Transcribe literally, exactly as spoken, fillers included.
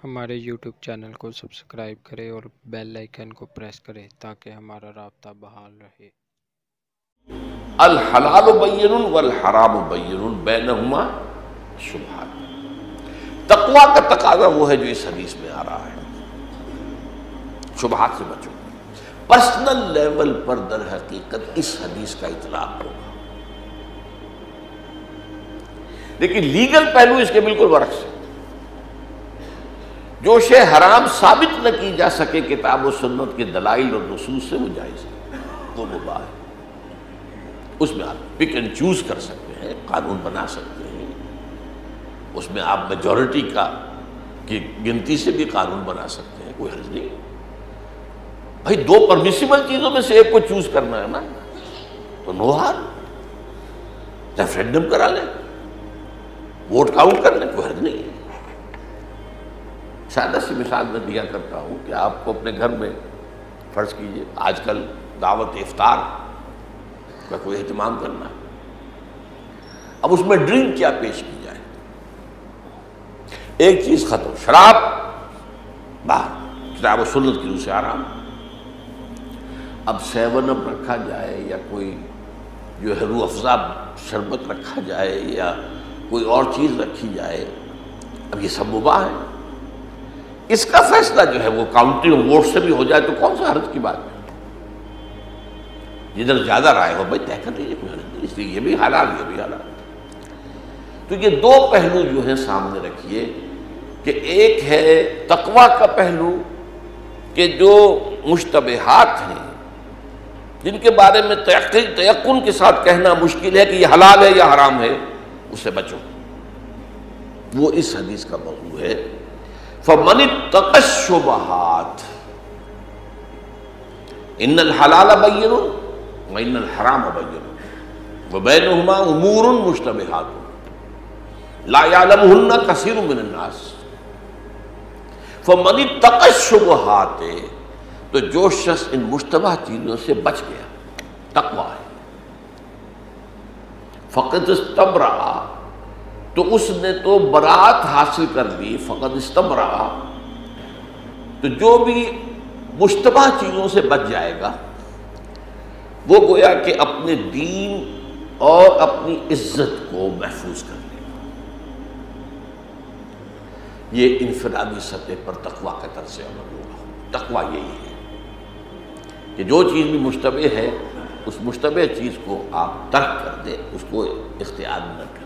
ہمارے YouTube channel کو subscribe کریں اور بیل آئیکن کو پریس کریں تاکہ ہمارا رابطہ بحال رہے۔ الحلال بین والحرام بین بینہما شبہات۔ تقویٰ کا تقاضا وہ ہے جو اس حدیث میں آ رہا ہے، شبہات سے بچو۔ پرسنل لیول پر در حقیقت اس حدیث کا اطلاق ہوگا، لیکن لیگل پہلو اس کے بالکل برعکس ہے۔ جو شے حرام ثابت نہ کی جا سکے کتاب و سنت کے دلائل اور نصوص سے، وہ جائز ہے، وہ مباح ہے۔ اس میں آپ پک اینڈ چوز کر سکتے ہیں، قانون بنا سکتے ہیں، اس میں آپ میجورٹی کا کی گنتی سے بھی قانون بنا سکتے ہیں، کوئی حرج نہیں۔ بھائی دو پرمیسیبل چیزوں میں سے ایک کو چوز کرنا ہے نا، تو نو ہار، ریفرینڈم کرا لیں، ووٹ کاؤنٹ کر لیں، کوئی حرج نہیں ہے۔ سادہ سی مثال میں دیا کرتا ہوں کہ آپ کو اپنے گھر میں فرض کیجئے آج کل دعوت افطار کا کوئی اہتمام کرنا ہے، اب اس میں ڈرنک کیا پیش کی جائے؟ ایک چیز ختم، شراب باہر، کتاب و سنت کی روح سے آرام۔ اب سیون اپ رکھا جائے یا کوئی جو ہے روح افزا شربت رکھا جائے یا کوئی اور چیز رکھی جائے، اب یہ سب مباح ہے۔ اس کا فیصلہ جو ہے وہ کاؤنٹنگ ووٹ سے بھی ہو جائے تو کون سا حرج کی بات ہے؟ جدھر زیادہ رائے ہو بھائی طے کر لیجیے، کوئی حرج نہیں۔ اس لیے یہ بھی حلال، یہ بھی حلال۔ تو یہ دو پہلو جو ہیں سامنے رکھیے کہ ایک ہے تقویٰ کا پہلو کہ جو مشتبہات ہیں جن کے بارے میں تیقن کے ساتھ کہنا مشکل ہے کہ یہ حلال ہے یا حرام ہے، اس سے بچو، وہ اس حدیث کا موضوع ہے۔ فَمَنِ اتَّقَى الشُّبُهَاتِ إِنَّ الْحَلَالَ بَيِّنٌ وَإِنَّ الْحَرَامَ بَيِّنٌ وَبَيْنَهُمَا أُمُورٌ مُشْتَبِهَاتٌ لَا يَعْلَمُهُنَّ كَثِيرٌ مِّنَ النَّاسِ فَمَنِ اتَّقَى الشُّبُهَاتِ، تو جو شخص ان مشتبہ چیزوں سے بچ گیا، تقویٰ ہے، فَقَدِ اسْتَبْرَأَ، تو اس نے تو برات حاصل کر لی، فقط استبرأ، تو جو بھی مشتبہ چیزوں سے بچ جائے گا وہ گویا کہ اپنے دین اور اپنی عزت کو محفوظ کر لے گا۔ یہ انفرادی سطح پر تقویٰ کا طرز عمل ہوگا۔ تقویٰ یہی ہے کہ جو چیز بھی مشتبہ ہے اس مشتبہ چیز کو آپ ترک کر دیں، اس کو اختیار نہ کریں۔